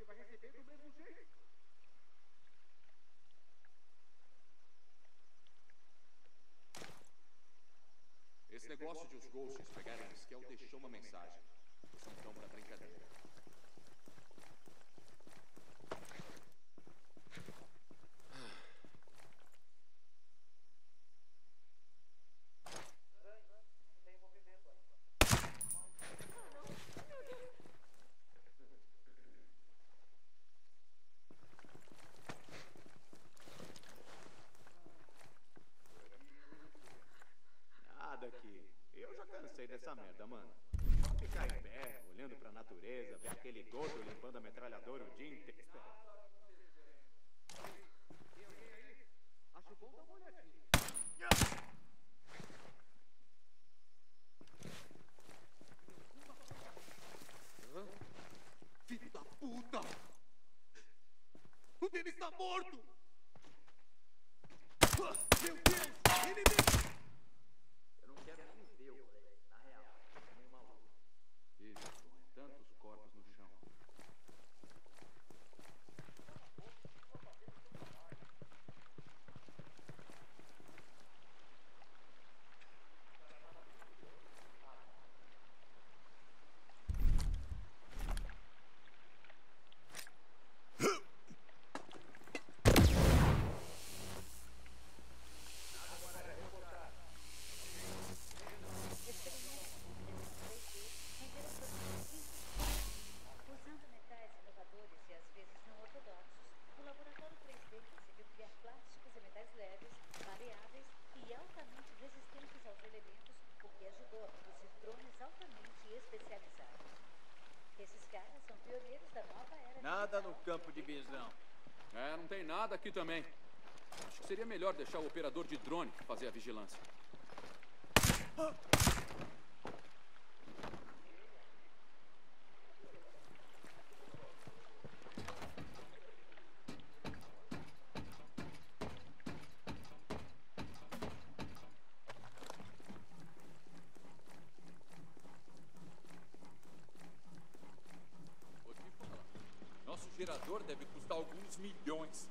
vai receber do mesmo jeito. Esse negócio de os Ghosts pegarem o Skell deixou uma mensagem. Vocês não estão pra brincadeira. Nada aqui. Eu já cansei dessa merda, mano. Ficar em pé, olhando pra natureza, ver aquele gordo limpando a metralhadora o dia inteiro. Tem alguém aí? Acho bom dar uma olhadinha. Filho da puta! O Denis tá morto! Meu Deus! Inimigo! Eu não quero nem ver o moleque, na real. É meio maluco. Isso, tantos corpos no chão. Usando metais inovadores e às vezes não ortodoxos, o laboratório 3D conseguiu criar plásticos e metais leves, maleáveis e altamente resistentes aos elementos, o que ajudou a produzir drones altamente especializados. Esses caras são pioneiros da nova era Nada digital. no campo de visão. É, não tem nada aqui também. Acho que seria melhor deixar o operador de drone fazer a vigilância. Vou te falar. Nosso gerador deve custar alguns milhões.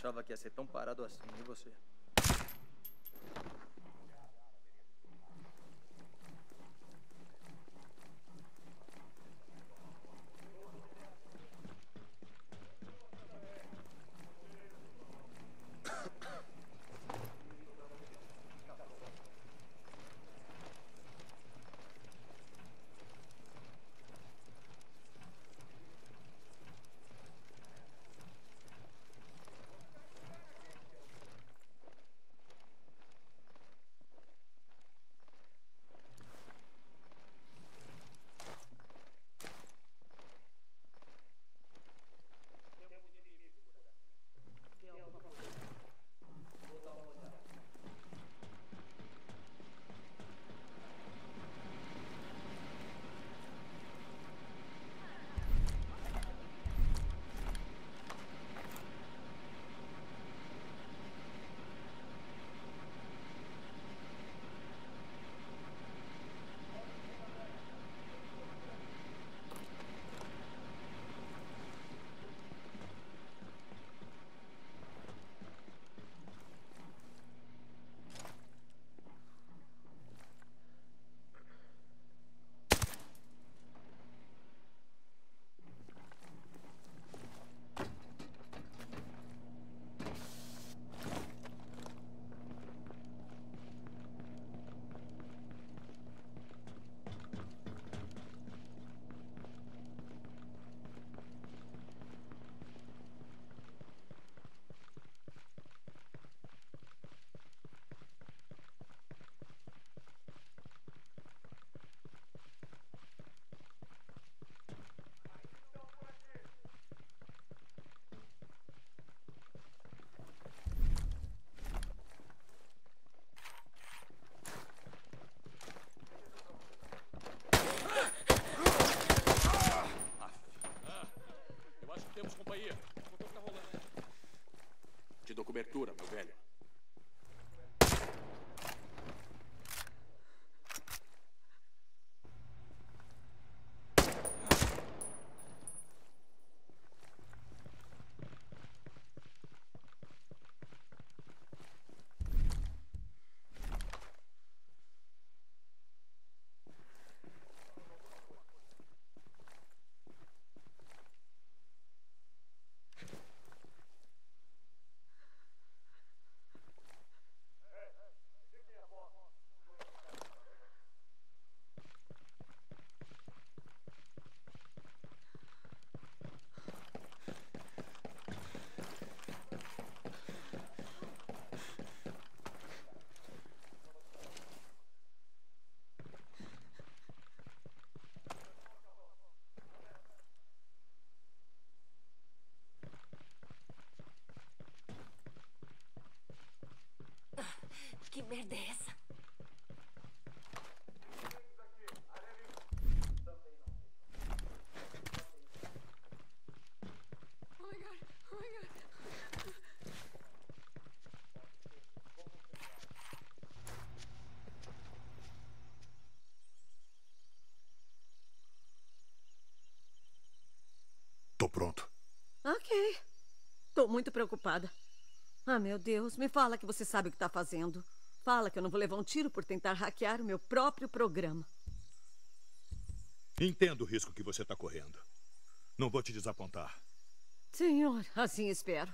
achava que ia ser tão parado assim, e você? Eu acho que temos companhia. O motor tá rolando. Te dou cobertura, meu velho. Que merda é essa? Oh my God. Oh my God. Tô pronto. Ok. Tô muito preocupada. Ah, meu Deus, me fala que você sabe o que tá fazendo. Fala que eu não vou levar um tiro por tentar hackear o meu próprio programa. Entendo o risco que você tá correndo. Não vou te desapontar. Senhor, assim espero.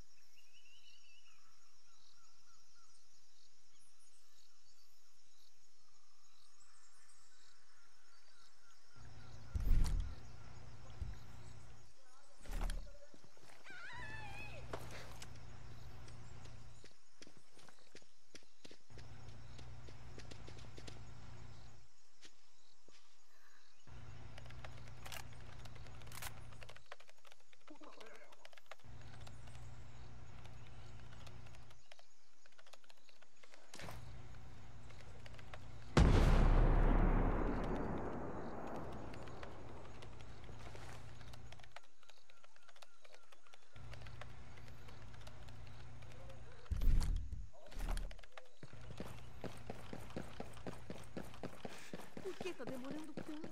Por que tá demorando tanto?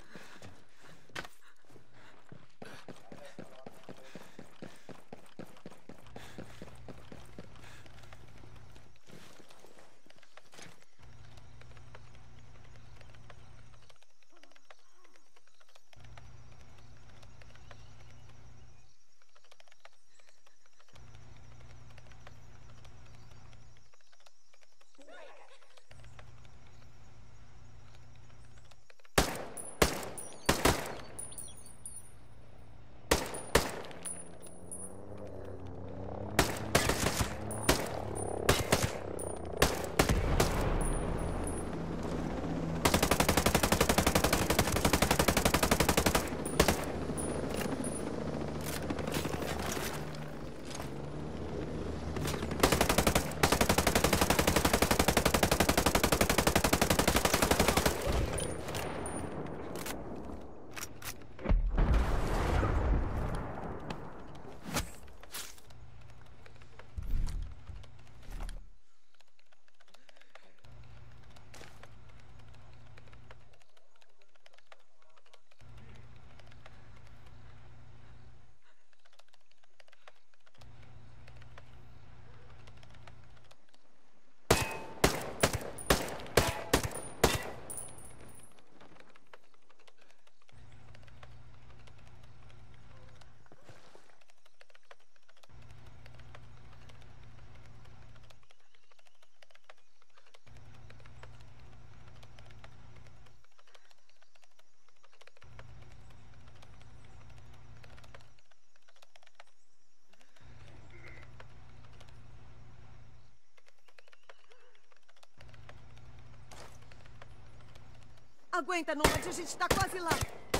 Aguenta, Nômade, a gente tá quase lá.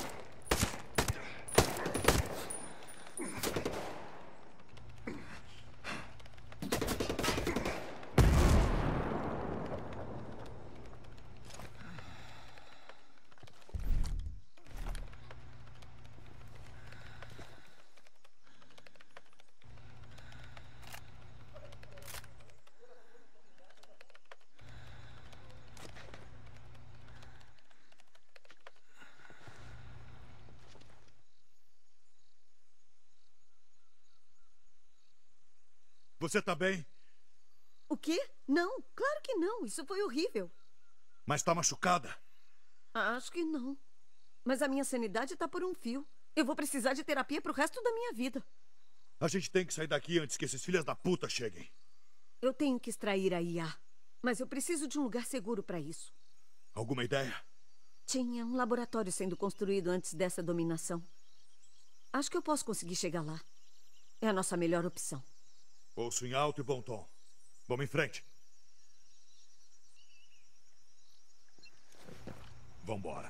Você tá bem? O quê? Não, claro que não. Isso foi horrível. Mas tá machucada? Acho que não. Mas a minha sanidade tá por um fio. Eu vou precisar de terapia pro resto da minha vida. A gente tem que sair daqui antes que esses filhos da puta cheguem. Eu tenho que extrair a IA. Mas eu preciso de um lugar seguro para isso. Alguma ideia? Tinha um laboratório sendo construído antes dessa dominação. Acho que eu posso conseguir chegar lá. É a nossa melhor opção. Ouço em alto e bom tom. Vamos em frente. Vambora.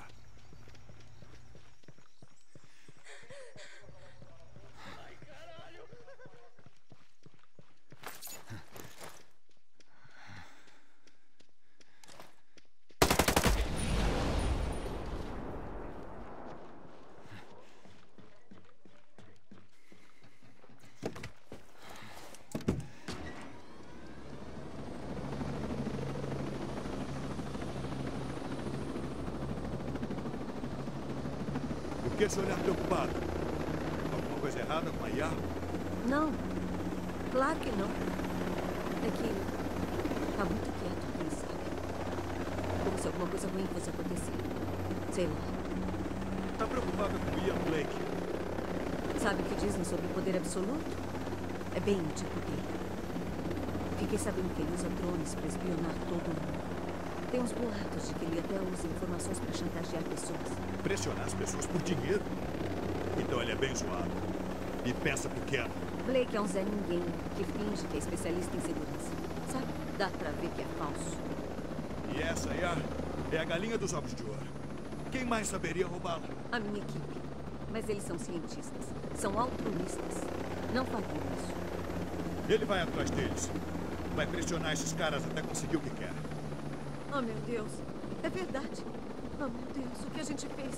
Por que esse olhar preocupado? Alguma coisa errada com a IA? Não, claro que não. É que tá muito quieto aqui, sabe? Como se alguma coisa ruim fosse acontecer. Sei lá. Tá preocupado com Ian Blake? Sabe o que dizem sobre o poder absoluto? É bem o tipo dele. Fiquei sabendo que ele usa drones para espionar todo mundo. Tem uns boatos de que ele até usa informações para chantagear pessoas. Pressionar as pessoas por dinheiro? Então ele é bem zoado. E pensa pequeno. Blake é um Zé Ninguém que finge que é especialista em segurança. Sabe? Dá pra ver que é falso. E essa IA é a galinha dos ovos de ouro. Quem mais saberia roubá-la? A minha equipe. Mas eles são cientistas. São altruístas. Não fariam isso. Ele vai atrás deles. Vai pressionar esses caras até conseguir o que quer. Oh, meu Deus. É verdade. Oh, meu Deus. O que a gente fez?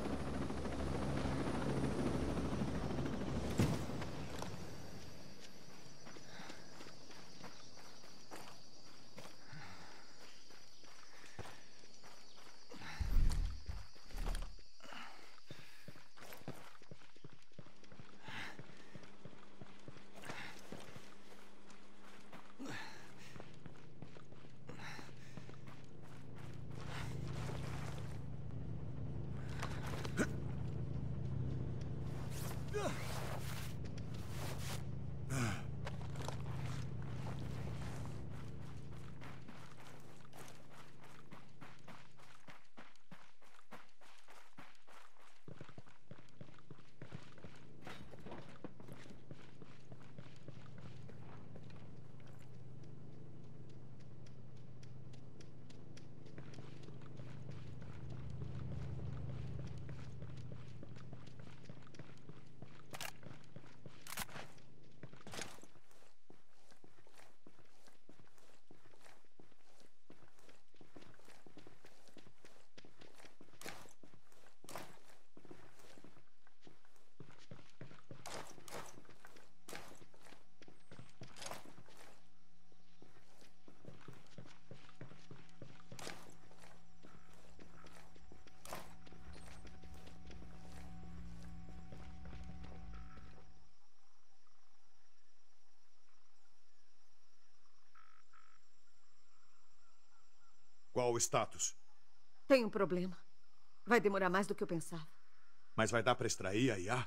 Qual o status? Tem um problema. Vai demorar mais do que eu pensava. Mas vai dar pra extrair a IA?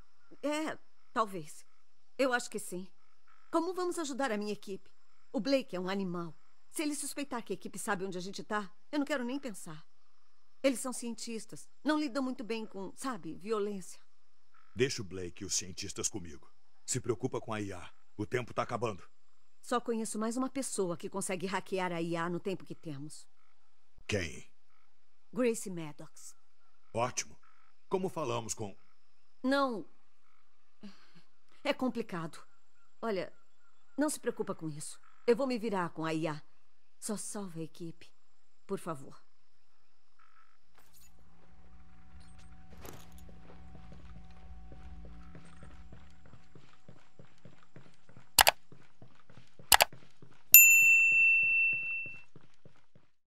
É, talvez. Eu acho que sim. Como vamos ajudar a minha equipe? O Blake é um animal. Se ele suspeitar que a equipe sabe onde a gente tá, eu não quero nem pensar. Eles são cientistas. Não lidam muito bem com, sabe, violência. Deixa o Blake e os cientistas comigo. Se preocupa com a IA. O tempo tá acabando. Só conheço mais uma pessoa que consegue hackear a IA no tempo que temos. Quem? Grace Maddox. Ótimo. Como falamos com... Não. É complicado. Olha, não se preocupa com isso. Eu vou me virar com a IA. Só salva a equipe. Por favor.